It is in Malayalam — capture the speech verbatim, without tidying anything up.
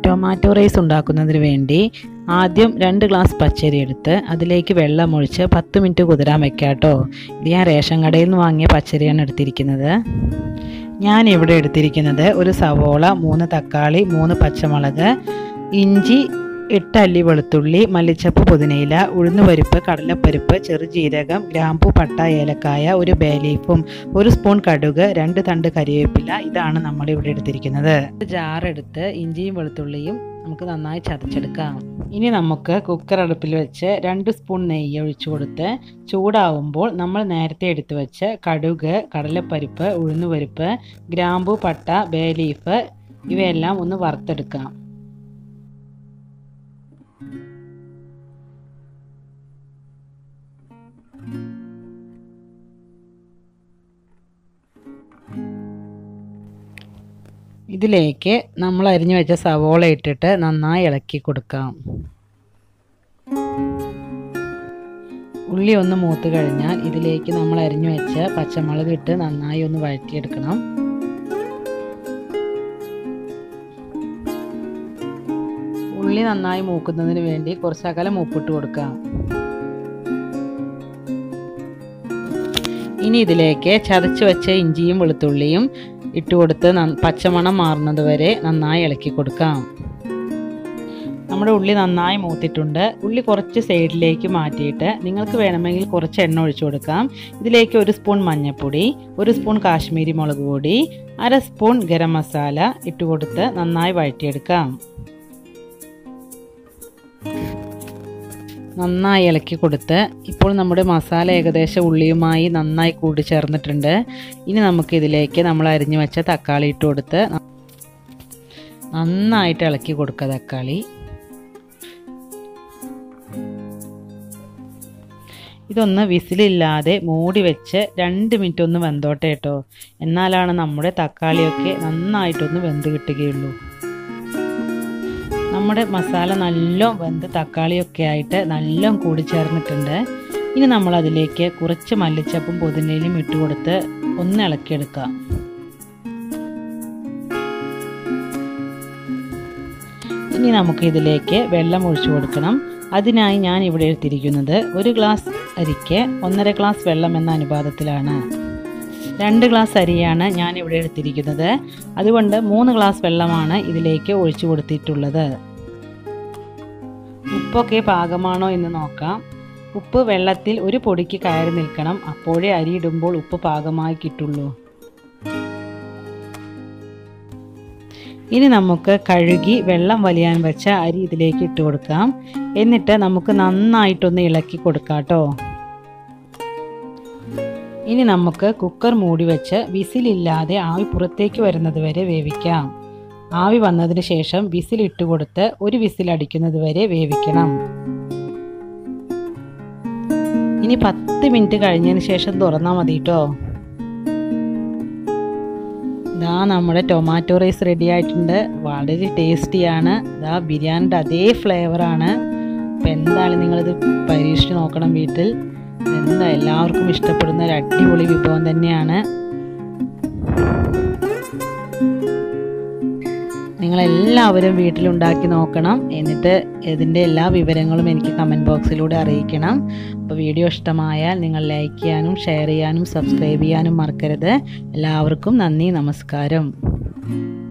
ടൊമാറ്റോ റൈസ് ഉണ്ടാക്കുന്നതിന് വേണ്ടി ആദ്യം രണ്ട് ഗ്ലാസ് പച്ചരി എടുത്ത് അതിലേക്ക് വെള്ളം ഒഴിച്ച് പത്ത് മിനിറ്റ് കുതിരാൻ വെക്കാം കേട്ടോ. ഇത് ഞാൻ റേഷൻ കടയിൽ നിന്ന് വാങ്ങിയ പച്ചരിയാണ് എടുത്തിരിക്കുന്നത്. ഞാൻ ഇവിടെ എടുത്തിരിക്കുന്നത് ഒരു സവോള, മൂന്ന് തക്കാളി, മൂന്ന് പച്ചമുളക്, ഇഞ്ചി, എട്ട് അല്ലി വെളുത്തുള്ളി, മല്ലിച്ചപ്പ്, പുതിനയില, ഉഴുന്നുപരിപ്പ്, കടലപ്പരിപ്പ്, ചെറുജീരകം, ഗ്രാമ്പൂ, പട്ട, ഏലക്കായ, ഒരു ബേ ലീഫും, ഒരു സ്പൂൺ കടുക്, രണ്ട് തണ്ട് കരിവേപ്പില. ഇതാണ് നമ്മൾ ഇവിടെ എടുത്തിരിക്കുന്നത്. ജാറെടുത്ത് ഇഞ്ചിയും വെളുത്തുള്ളിയും നമുക്ക് നന്നായി ചതച്ചെടുക്കാം. ഇനി നമുക്ക് കുക്കർ അടുപ്പിൽ വെച്ച് രണ്ട് സ്പൂൺ നെയ്യ് ഒഴിച്ചു കൊടുത്ത് ചൂടാവുമ്പോൾ നമ്മൾ നേരത്തെ എടുത്തു വെച്ച് കടുക്, കടലപ്പരിപ്പ്, ഉഴുന്നുപരിപ്പ്, ഗ്രാമ്പൂ, പട്ട, ബേ ലീഫ് ഇവയെല്ലാം ഒന്ന് വറുത്തെടുക്കാം. ഇതിലേക്ക് നമ്മൾ അരിഞ്ഞു വെച്ച സവോള ഇട്ടിട്ട് നന്നായി ഇളക്കി കൊടുക്കാം. ഉള്ളി ഒന്ന് മൂത്ത് കഴിഞ്ഞാൽ ഇതിലേക്ക് നമ്മൾ അരിഞ്ഞു വെച്ച പച്ചമുളക് ഇട്ട് നന്നായി ഒന്ന് വഴറ്റിയെടുക്കണം. ഉള്ളി നന്നായി മൂക്കുന്നതിന് വേണ്ടി കുറച്ചകലം ഉപ്പിട്ട് കൊടുക്കാം. ഇനി ഇതിലേക്ക് ചതച്ച് വെച്ച ഇഞ്ചിയും വെളുത്തുള്ളിയും ഇട്ടുകൊടുത്ത് പച്ചമണം മാറുന്നത് വരെ നന്നായി ഇളക്കി കൊടുക്കാം. നമ്മുടെ ഉള്ളി നന്നായി മൂത്തിട്ടുണ്ട്. ഉള്ളി കുറച്ച് സൈഡിലേക്ക് മാറ്റിയിട്ട് നിങ്ങൾക്ക് വേണമെങ്കിൽ കുറച്ച് എണ്ണ ഒഴിച്ചു കൊടുക്കാം. ഇതിലേക്ക് ഒരു സ്പൂൺ മഞ്ഞൾപ്പൊടി, ഒരു സ്പൂൺ കാശ്മീരി മുളക് പൊടി, അര സ്പൂൺ ഗരം മസാല ഇട്ടുകൊടുത്ത് നന്നായി വഴറ്റിയെടുക്കാം. നന്നായി ഇളക്കി കൊടുത്ത് ഇപ്പോൾ നമ്മുടെ മസാല ഏകദേശം ഉള്ളിയുമായി നന്നായി കൂടി ചേർന്നിട്ടുണ്ട്. ഇനി നമുക്ക് ഇതിലേക്ക് നമ്മൾ അരിഞ്ഞു വെച്ച തക്കാളി ഇട്ട് കൊടുത്ത് നന്നായിട്ട് ഇളക്കി കൊടുക്കുക. തക്കാളി ഇതൊന്ന് വിസിലില്ലാതെ മൂടി വെച്ച് രണ്ട് മിനിറ്റ് ഒന്ന് വെന്തോട്ടെ കേട്ടോ. എന്നാലാണ് നമ്മുടെ തക്കാളിയൊക്കെ നന്നായിട്ടൊന്ന് വെന്ത് കിട്ടുകയുള്ളൂ. നമ്മുടെ മസാല നല്ല വെന്ത് തക്കാളിയൊക്കെ ആയിട്ട് നല്ല കൂടി ചേർന്നിട്ടുണ്ട്. ഇനി നമ്മൾ അതിലേക്ക് കുറച്ച് മല്ലിച്ചപ്പും പുതിനയിലും ഇട്ട് കൊടുത്ത് ഒന്ന് ഇളക്കിയെടുക്കാം. ഇനി നമുക്ക് ഇതിലേക്ക് വെള്ളം ഒഴിച്ചു കൊടുക്കണം. അതിനായി ഞാൻ ഇവിടെ എടുത്തിരിക്കുന്നത് ഒരു ഗ്ലാസ് അരിക്ക് ഒന്നര ഗ്ലാസ് വെള്ളം എന്ന അനുപാതത്തിലാണ്. രണ്ട് ഗ്ലാസ് അരിയാണ് ഞാൻ ഇവിടെ എടുത്തിരിക്കുന്നത്. അതുകൊണ്ട് മൂന്ന് ഗ്ലാസ് വെള്ളമാണ് ഇതിലേക്ക് ഒഴിച്ചു കൊടുത്തിട്ടുള്ളത്. ഉപ്പൊക്കെ പാകമാണോ എന്ന് നോക്കാം. ഉപ്പ് വെള്ളത്തിൽ ഒരു പൊടിക്ക് കയറി നിൽക്കണം. അപ്പോഴേ അരി ഇടുമ്പോൾ ഉപ്പ് പാകമായി കിട്ടുള്ളൂ. ഇനി നമുക്ക് കഴുകി വെള്ളം വലിയാൻ വെച്ച അരി ഇതിലേക്ക് ഇട്ട് കൊടുക്കാം. എന്നിട്ട് നമുക്ക് നന്നായിട്ടൊന്ന് ഇളക്കി കൊടുക്കാം കേട്ടോ. ഇനി നമുക്ക് കുക്കർ മൂടി വെച്ച് വിസിലില്ലാതെ ആവി പുറത്തേക്ക് വരുന്നത് വരെ വേവിക്കാം. ആവി വന്നതിന് ശേഷം വിസിൽ ഇട്ട് കൊടുത്ത് ഒരു വിസിൽ അടിക്കുന്നത് വരെ വേവിക്കണം. ഇനി പത്ത് മിനിറ്റ് കഴിഞ്ഞതിന് ശേഷം തുറന്നാൽ മതി കേട്ടോ. ഇതാ നമ്മുടെ ടൊമാറ്റോ റൈസ് റെഡി ആയിട്ടുണ്ട്. വളരെ ടേസ്റ്റിയാണ്. ഇതാ ബിരിയാണിയുടെ അതേ ഫ്ലേവറാണ്. അപ്പം എന്തായാലും നിങ്ങളിത് പരീക്ഷിച്ച് നോക്കണം വീട്ടിൽ. എന്താ എല്ലാവർക്കും ഇഷ്ടപ്പെടുന്ന ഒരു അടിപൊളി വിഭവം തന്നെയാണ്. നിങ്ങളെല്ലാവരും വീട്ടിലുണ്ടാക്കി നോക്കണം. എന്നിട്ട് ഇതിൻ്റെ എല്ലാ വിവരങ്ങളും എനിക്ക് കമൻറ്റ് ബോക്സിലൂടെ അറിയിക്കണം. അപ്പോൾ വീഡിയോ ഇഷ്ടമായാൽ നിങ്ങൾ ലൈക്ക് ചെയ്യാനും ഷെയർ ചെയ്യാനും സബ്സ്ക്രൈബ് ചെയ്യാനും മറക്കരുത്. എല്ലാവർക്കും നന്ദി, നമസ്കാരം.